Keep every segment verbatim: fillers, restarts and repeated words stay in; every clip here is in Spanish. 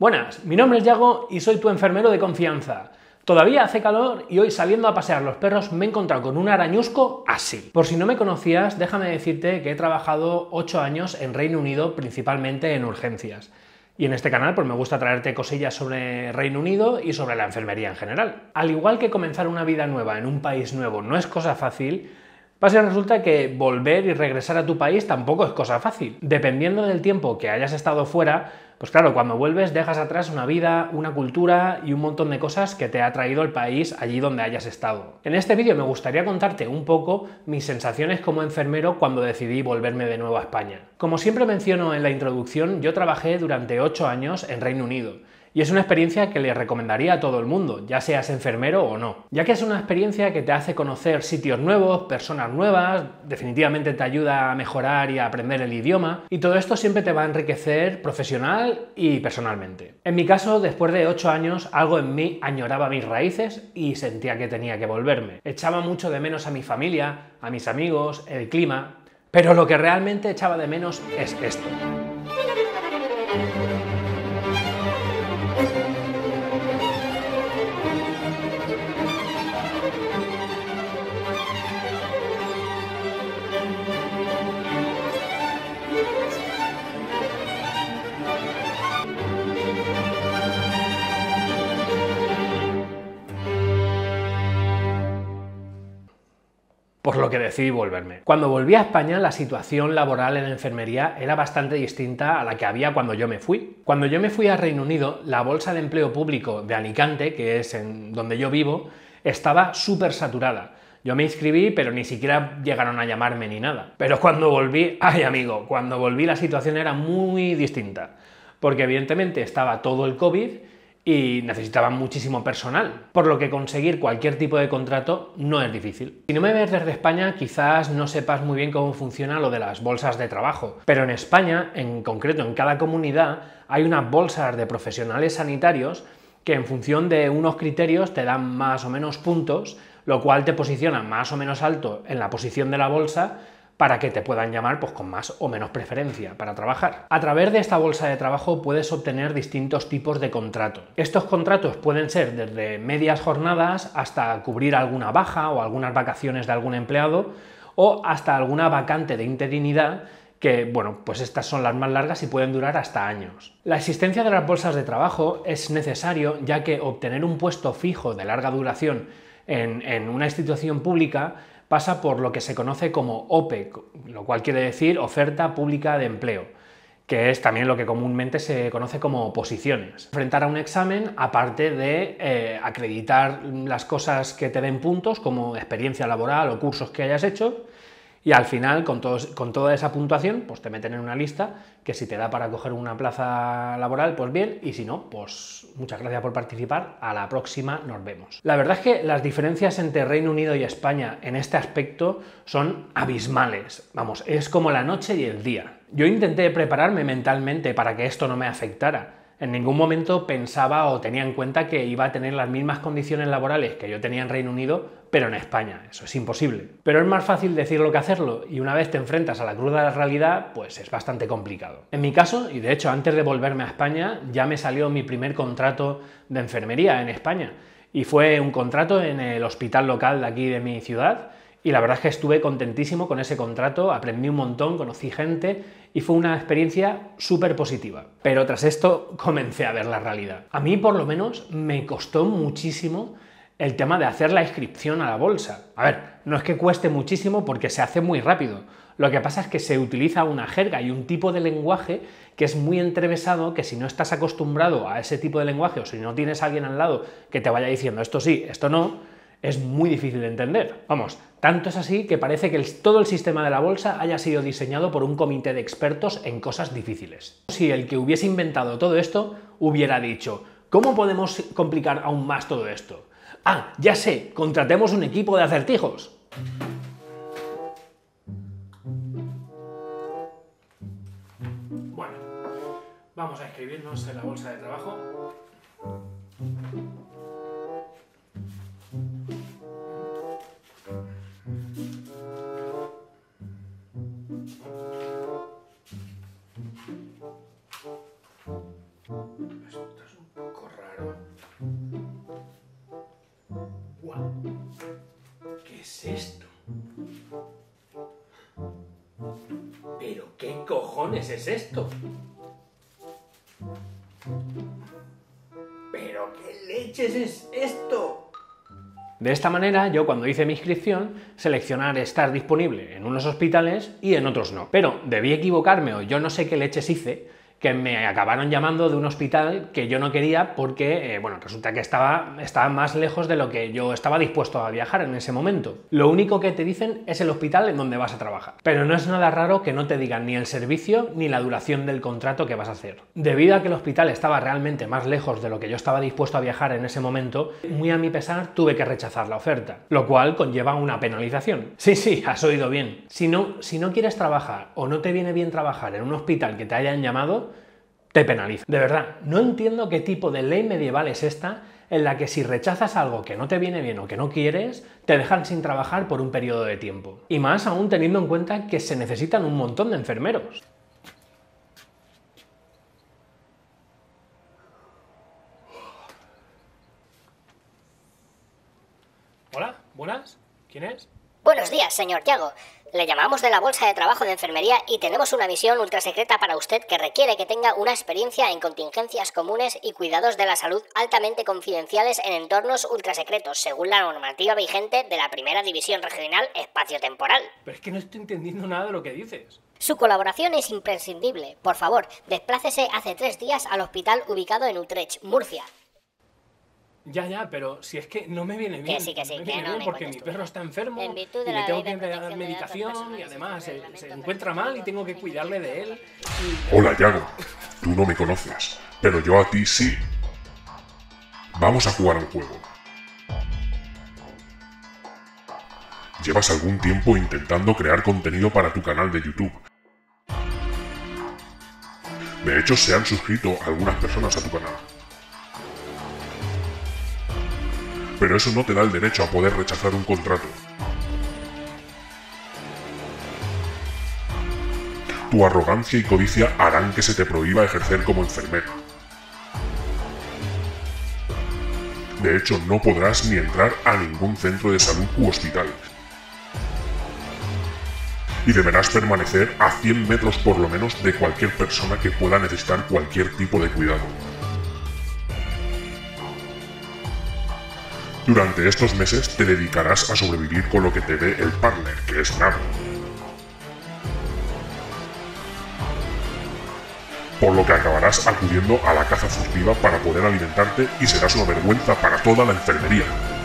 Buenas, mi nombre es Yago y soy tu enfermero de confianza. Todavía hace calor y hoy saliendo a pasear los perros me he encontrado con un arañusco así. Por si no me conocías, déjame decirte que he trabajado ocho años en Reino Unido, principalmente en urgencias. Y en este canal pues me gusta traerte cosillas sobre Reino Unido y sobre la enfermería en general. Al igual que comenzar una vida nueva en un país nuevo no es cosa fácil, pasa y resulta que volver y regresar a tu país tampoco es cosa fácil. Dependiendo del tiempo que hayas estado fuera, pues claro, cuando vuelves dejas atrás una vida, una cultura y un montón de cosas que te ha traído el país allí donde hayas estado. En este vídeo me gustaría contarte un poco mis sensaciones como enfermero cuando decidí volverme de nuevo a España. Como siempre menciono en la introducción, yo trabajé durante ocho años en Reino Unido. Y es una experiencia que le recomendaría a todo el mundo, ya seas enfermero o no, ya que es una experiencia que te hace conocer sitios nuevos, personas nuevas, definitivamente te ayuda a mejorar y a aprender el idioma, y todo esto siempre te va a enriquecer profesional y personalmente. En mi caso, después de ocho años, algo en mí añoraba mis raíces y sentía que tenía que volverme. Echaba mucho de menos a mi familia, a mis amigos, el clima, pero lo que realmente echaba de menos es esto. Por lo que decidí volverme. Cuando volví a España, la situación laboral en la enfermería era bastante distinta a la que había cuando yo me fui. Cuando yo me fui a Reino Unido, la bolsa de empleo público de Alicante, que es en donde yo vivo, estaba súper saturada. Yo me inscribí, pero ni siquiera llegaron a llamarme ni nada. Pero cuando volví, ay amigo, cuando volví la situación era muy distinta. Porque evidentemente estaba todo el COVID y necesitaban muchísimo personal, por lo que conseguir cualquier tipo de contrato no es difícil. Si no me ves desde España, quizás no sepas muy bien cómo funciona lo de las bolsas de trabajo, pero en España, en concreto en cada comunidad, hay unas bolsas de profesionales sanitarios que en función de unos criterios te dan más o menos puntos, lo cual te posiciona más o menos alto en la posición de la bolsa para que te puedan llamar pues, con más o menos preferencia para trabajar. A través de esta bolsa de trabajo puedes obtener distintos tipos de contrato. Estos contratos pueden ser desde medias jornadas hasta cubrir alguna baja o algunas vacaciones de algún empleado o hasta alguna vacante de interinidad que, bueno, pues estas son las más largas y pueden durar hasta años. La existencia de las bolsas de trabajo es necesario ya que obtener un puesto fijo de larga duración en, en una institución pública pasa por lo que se conoce como O P E, lo cual quiere decir Oferta Pública de Empleo, que es también lo que comúnmente se conoce como oposiciones. Enfrentar a un examen, aparte de eh, acreditar las cosas que te den puntos, como experiencia laboral o cursos que hayas hecho, y al final, con, todos, con toda esa puntuación, pues te meten en una lista que si te da para coger una plaza laboral, pues bien, y si no, pues muchas gracias por participar, a la próxima nos vemos. La verdad es que las diferencias entre Reino Unido y España en este aspecto son abismales. Vamos, es como la noche y el día. Yo intenté prepararme mentalmente para que esto no me afectara. En ningún momento pensaba o tenía en cuenta que iba a tener las mismas condiciones laborales que yo tenía en Reino Unido, pero en España. Eso es imposible. Pero es más fácil decirlo que hacerlo, y una vez te enfrentas a la cruda realidad, pues es bastante complicado. En mi caso, y de hecho antes de volverme a España, ya me salió mi primer contrato de enfermería en España, y fue un contrato en el hospital local de aquí de mi ciudad, y la verdad es que estuve contentísimo con ese contrato, aprendí un montón, conocí gente y fue una experiencia súper positiva. Pero tras esto comencé a ver la realidad. A mí, por lo menos, me costó muchísimo el tema de hacer la inscripción a la bolsa. A ver, no es que cueste muchísimo porque se hace muy rápido. Lo que pasa es que se utiliza una jerga y un tipo de lenguaje que es muy entrevesado, que si no estás acostumbrado a ese tipo de lenguaje o si no tienes a alguien al lado que te vaya diciendo esto sí, esto no, es muy difícil de entender. Vamos, tanto es así que parece que el, todo el sistema de la bolsa haya sido diseñado por un comité de expertos en cosas difíciles. Si el que hubiese inventado todo esto hubiera dicho, ¿cómo podemos complicar aún más todo esto? Ah, ya sé, contratemos un equipo de acertijos. Bueno, vamos a inscribirnos en la bolsa de trabajo. Esto. es esto? ¿Pero qué cojones es esto? ¿Pero qué leches es esto? De esta manera, yo cuando hice mi inscripción, seleccionar estar disponible en unos hospitales y en otros no. Pero debí equivocarme o yo no sé qué leches hice, que me acabaron llamando de un hospital que yo no quería porque, eh, bueno, resulta que estaba, estaba más lejos de lo que yo estaba dispuesto a viajar en ese momento. Lo único que te dicen es el hospital en donde vas a trabajar. Pero no es nada raro que no te digan ni el servicio ni la duración del contrato que vas a hacer. Debido a que el hospital estaba realmente más lejos de lo que yo estaba dispuesto a viajar en ese momento, muy a mi pesar tuve que rechazar la oferta, lo cual conlleva una penalización. Sí, sí, has oído bien. Si no, si no quieres trabajar o no te viene bien trabajar en un hospital que te hayan llamado, te penaliza. De verdad, no entiendo qué tipo de ley medieval es esta en la que si rechazas algo que no te viene bien o que no quieres, te dejan sin trabajar por un periodo de tiempo. Y más aún teniendo en cuenta que se necesitan un montón de enfermeros. Hola, buenas, ¿quién es? Buenos días, señor Yago. Le llamamos de la Bolsa de Trabajo de Enfermería y tenemos una misión ultrasecreta para usted que requiere que tenga una experiencia en contingencias comunes y cuidados de la salud altamente confidenciales en entornos ultrasecretos, según la normativa vigente de la Primera División Regional Espaciotemporal. Pero es que no estoy entendiendo nada de lo que dices. Su colaboración es imprescindible. Por favor, desplácese hace tres días al hospital ubicado en Utrecht, Murcia. Ya, ya, pero si es que no me viene bien. Que sí, que sí, no me que viene no bien me porque cuentes mi tú. perro está enfermo En virtud de y la le tengo Ley de que dar Protección de Datos medicación Personales y y además del se, Reglamento se encuentra mal y tengo que cuidarle de él. y- Hola, Yago. Tú no me conoces, pero yo a ti sí. Vamos a jugar a un juego. Llevas algún tiempo intentando crear contenido para tu canal de YouTube. De hecho, se han suscrito algunas personas a tu canal. Pero eso no te da el derecho a poder rechazar un contrato. Tu arrogancia y codicia harán que se te prohíba ejercer como enfermero. De hecho, no podrás ni entrar a ningún centro de salud u hospital. Y deberás permanecer a cien metros por lo menos de cualquier persona que pueda necesitar cualquier tipo de cuidado. Durante estos meses te dedicarás a sobrevivir con lo que te dé el partner, que es nada. Por lo que acabarás acudiendo a la caza furtiva para poder alimentarte y serás una vergüenza para toda la enfermería.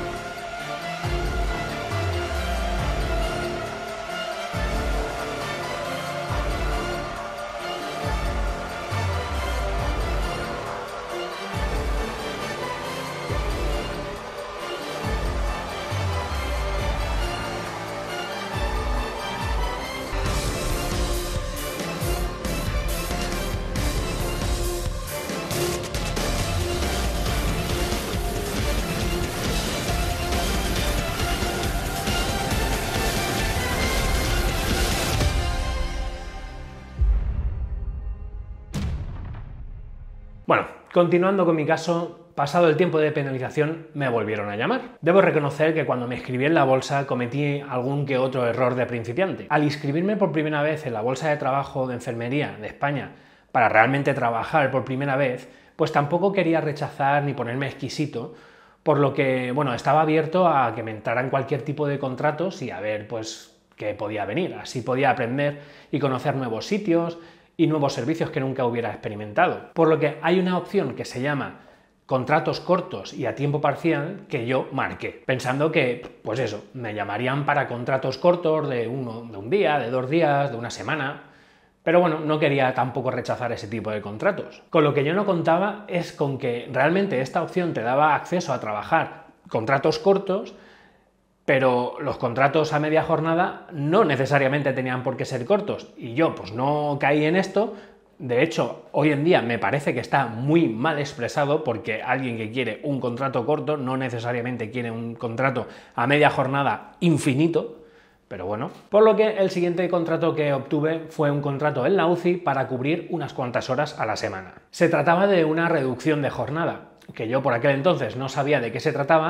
Bueno, continuando con mi caso, pasado el tiempo de penalización me volvieron a llamar. Debo reconocer que cuando me inscribí en la bolsa cometí algún que otro error de principiante. Al inscribirme por primera vez en la Bolsa de Trabajo de Enfermería de España para realmente trabajar por primera vez, pues tampoco quería rechazar ni ponerme exquisito, por lo que, bueno, estaba abierto a que me entraran cualquier tipo de contratos y a ver, pues, qué podía venir. Así podía aprender y conocer nuevos sitios y nuevos servicios que nunca hubiera experimentado. Por lo que hay una opción que se llama contratos cortos y a tiempo parcial que yo marqué, pensando que, pues eso, me llamarían para contratos cortos de, uno, de un día, de dos días, de una semana. Pero bueno, no quería tampoco rechazar ese tipo de contratos. Con lo que yo no contaba es con que realmente esta opción te daba acceso a trabajar contratos cortos, pero los contratos a media jornada no necesariamente tenían por qué ser cortos. Y yo pues no caí en esto. De hecho, hoy en día me parece que está muy mal expresado porque alguien que quiere un contrato corto no necesariamente quiere un contrato a media jornada infinito. Pero bueno, por lo que el siguiente contrato que obtuve fue un contrato en la U C I para cubrir unas cuantas horas a la semana. Se trataba de una reducción de jornada, que yo por aquel entonces no sabía de qué se trataba,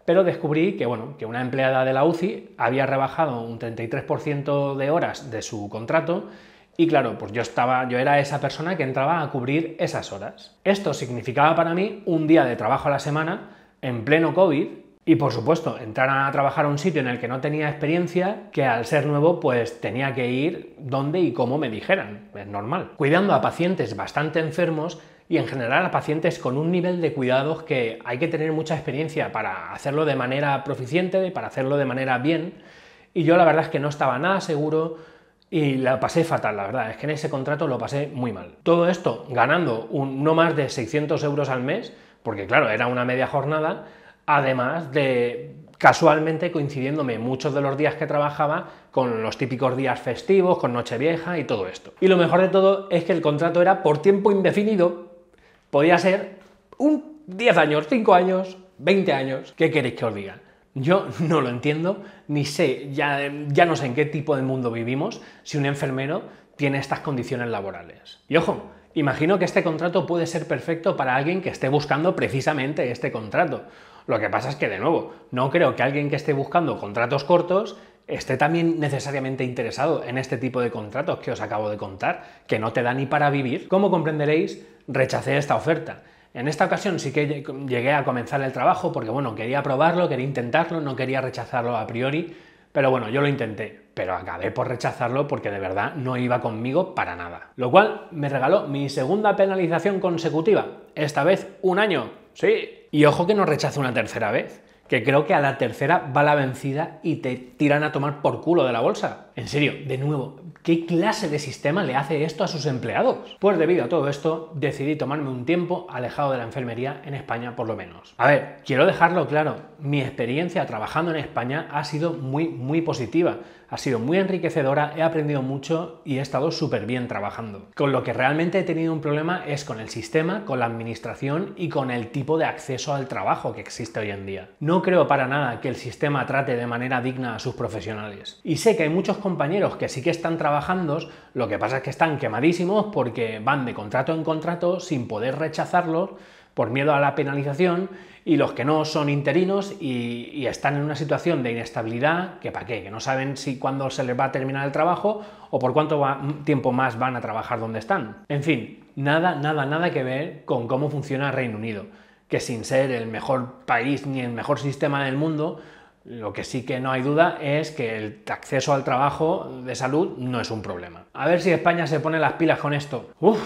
pero descubrí que, bueno, que una empleada de la U C I había rebajado un treinta y tres por ciento de horas de su contrato y claro, pues yo, estaba, yo era esa persona que entraba a cubrir esas horas. Esto significaba para mí un día de trabajo a la semana en pleno COVID y, por supuesto, entrar a trabajar a un sitio en el que no tenía experiencia, que al ser nuevo pues tenía que ir donde y cómo me dijeran, es normal. Cuidando a pacientes bastante enfermos y en general a pacientes con un nivel de cuidados que hay que tener mucha experiencia para hacerlo de manera proficiente, para hacerlo de manera bien, y yo la verdad es que no estaba nada seguro y la pasé fatal, la verdad, es que en ese contrato lo pasé muy mal. Todo esto ganando un, no más de seiscientos euros al mes, porque claro, era una media jornada, además de casualmente coincidiéndome muchos de los días que trabajaba con los típicos días festivos, con Nochevieja y todo esto. Y lo mejor de todo es que el contrato era por tiempo indefinido, podía ser un diez años, cinco años, veinte años, ¿qué queréis que os diga? Yo no lo entiendo, ni sé, ya, ya no sé en qué tipo de mundo vivimos si un enfermero tiene estas condiciones laborales. Y ojo, imagino que este contrato puede ser perfecto para alguien que esté buscando precisamente este contrato. Lo que pasa es que, de nuevo, no creo que alguien que esté buscando contratos cortos esté también necesariamente interesado en este tipo de contratos que os acabo de contar, que no te da ni para vivir. Como comprenderéis, rechacé esta oferta. En esta ocasión sí que llegué a comenzar el trabajo porque, bueno, quería probarlo, quería intentarlo, no quería rechazarlo a priori, pero bueno, yo lo intenté, pero acabé por rechazarlo porque de verdad no iba conmigo para nada. Lo cual me regaló mi segunda penalización consecutiva, esta vez un año, sí. Y ojo que no rechazo una tercera vez, que creo que a la tercera va la vencida y te tiran a tomar por culo de la bolsa. En serio, de nuevo, ¿qué clase de sistema le hace esto a sus empleados? Pues debido a todo esto, decidí tomarme un tiempo alejado de la enfermería en España por lo menos. A ver, quiero dejarlo claro, mi experiencia trabajando en España ha sido muy, muy positiva. Ha sido muy enriquecedora, he aprendido mucho y he estado súper bien trabajando. Con lo que realmente he tenido un problema es con el sistema, con la administración y con el tipo de acceso al trabajo que existe hoy en día. No creo para nada que el sistema trate de manera digna a sus profesionales. Y sé que hay muchos compañeros que sí que están trabajando, lo que pasa es que están quemadísimos porque van de contrato en contrato sin poder rechazarlos por miedo a la penalización, y los que no son interinos y, y están en una situación de inestabilidad, que para qué, que no saben si cuándo se les va a terminar el trabajo o por cuánto va, tiempo más van a trabajar donde están. En fin, nada, nada, nada que ver con cómo funciona Reino Unido, que sin ser el mejor país ni el mejor sistema del mundo, lo que sí que no hay duda es que el acceso al trabajo de salud no es un problema. A ver si España se pone las pilas con esto. Uf.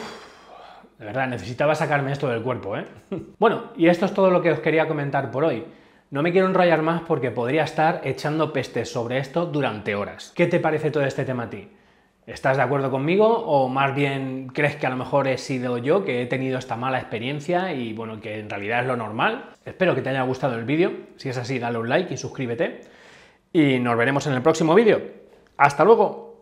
De verdad, necesitaba sacarme esto del cuerpo, ¿eh? Bueno, y esto es todo lo que os quería comentar por hoy. No me quiero enrollar más porque podría estar echando pestes sobre esto durante horas. ¿Qué te parece todo este tema a ti? ¿Estás de acuerdo conmigo o más bien crees que a lo mejor he sido yo que he tenido esta mala experiencia y bueno, que en realidad es lo normal? Espero que te haya gustado el vídeo. Si es así, dale un like y suscríbete. Y nos veremos en el próximo vídeo. ¡Hasta luego!